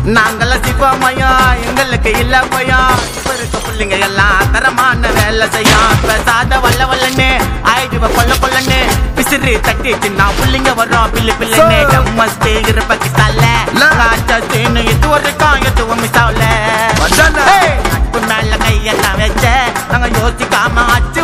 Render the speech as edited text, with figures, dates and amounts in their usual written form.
நாங்கள சிவமயம் எங்களுக்கு இல்ல பயம். இப்ப இருக்க பிள்ளைங்க எல்லாம் தரமான வேலை செய்யும். சாத வல்ல வல்லன்னு ஆயிடுவ கொல்ல கொல்லன்னு பிசிறு தட்டி சின்ன பிள்ளைங்க வரும் பிள்ளை பிள்ளைன்னு. நம்ம ஸ்டேகிற பக்கிஸ்தான்ல ராஜாஸ்தின்னு இது வரைக்கும் எதுவும் மிஸ் ஆகல. மேல கையெல்லாம் வச்ச நாங்க யோசிக்காம ஆச்சு